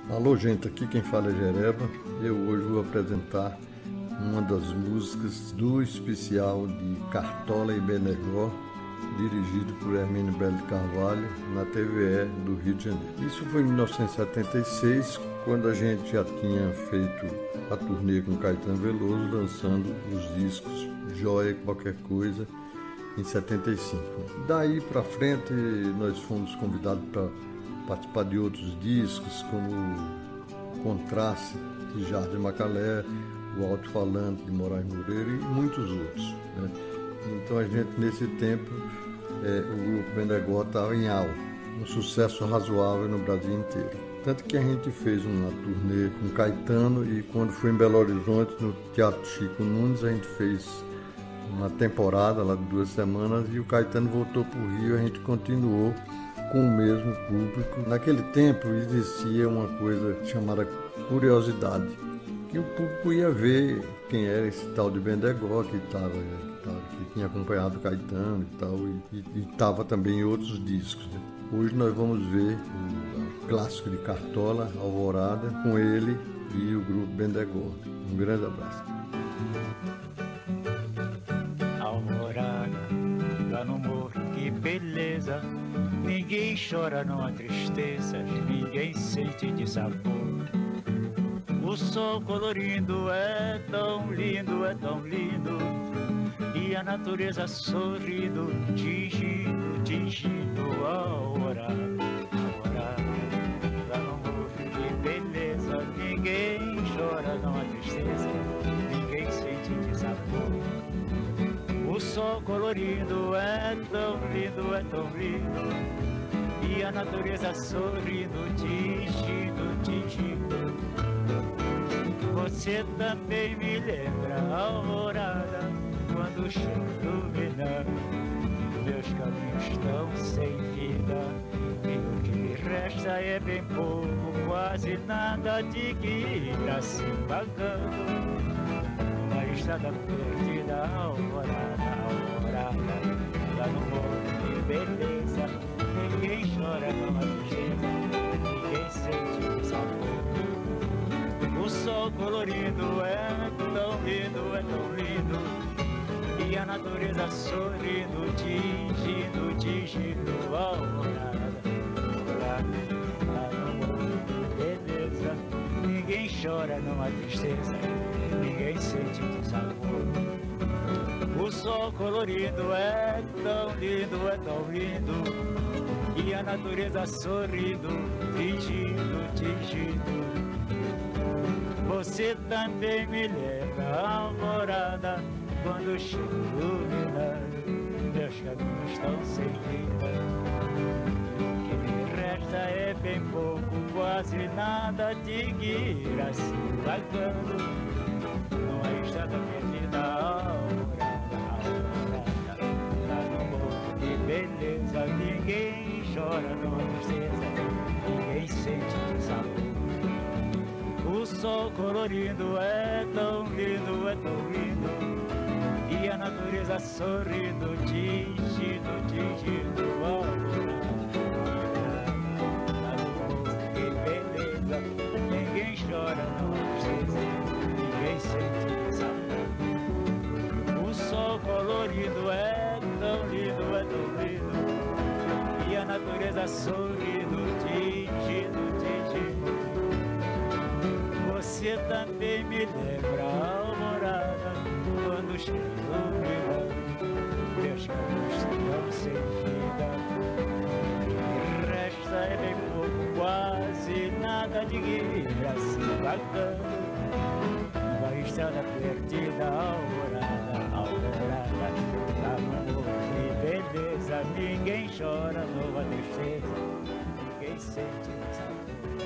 Alô, gente, aqui quem fala é Jereba. Eu hoje vou apresentar uma das músicas do especial de Cartola e Benegó, dirigido por Hermínio Belo de Carvalho, na TVE do Rio de Janeiro. Isso foi em 1976, quando a gente já tinha feito a turnê com Caetano Veloso, lançando os discos Joia Qualquer Coisa, em 75. Daí para frente, nós fomos convidados para participar de outros discos, como Contraste, de Jardim Macalé, o Alto-Falante, de Moraes Moreira e muitos outros, né? Então a gente, nesse tempo, o grupo Benegó estava em alta, um sucesso razoável no Brasil inteiro. Tanto que a gente fez uma turnê com Caetano e quando foi em Belo Horizonte, no Teatro Chico Nunes, a gente fez uma temporada lá de 2 semanas e o Caetano voltou para o Rio e a gente continuou com o mesmo público. Naquele tempo existia uma coisa chamada curiosidade, que o público ia ver quem era esse tal de Benegó que tinha acompanhado o Caetano e tal, e estava também em outros discos, né? Hoje nós vamos ver o clássico de Cartola, Alvorada, com ele e o grupo Benegó. Um grande abraço. Alvorada, lá no morro, que beleza. Ninguém chora, não há tristezas, ninguém sente dissabor. O sol colorindo é tão lindo, e a natureza sorrindo, tingindo a alvorada. Lá no morro, que beleza. Ninguém chora, não há tristeza, ninguém sente dissabor. O sol colorido é tão lindo, e a natureza sorrindo, tingindo. Você também me lembra a alvorada, quando chega iluminando. Meus caminhos estão sem vida, e o que me resta é bem pouco, quase nada de que ir assim vagando. Uma estrada perdida, alvorada, lá no morro, que beleza. Ninguém chora, não há tristeza, ninguém sente sabor. O sol colorido é tão lindo, e a natureza sorrindo, tingindo a alvorada. Lá no morro, que beleza. Ninguém chora, não há tristeza, ninguém sente sabor. O sol colorido é tão lindo, e a natureza sorrindo, tingindo. Você também me lembra a alvorada, quando chega iluminando. Meus caminhos estão sem vida, o que me resta é bem pouco, quase nada de ir assim vagando. Numa estrada perdida, alvorada, lá no morro, que beleza. Ninguém chora, não há tristeza, ninguém sente sabor. O sol colorido é tão lindo, e a natureza sorrindo, tingindo a alvorada. Que beleza. Ninguém chora, não há tristeza, ninguém sente sabor. O sol colorido é tão lindo, e a natureza sorrindo, tingindo. Você também me lembra a alvorada, quando chega iluminando. Meus caminhos estão sem vida, o que resta é bem pouco, quase nada de ir assim vagando. Uma estrada perdida, alvorada, lá no morro, que beleza. Ninguém chora, não há tristeza, ninguém sente sabor.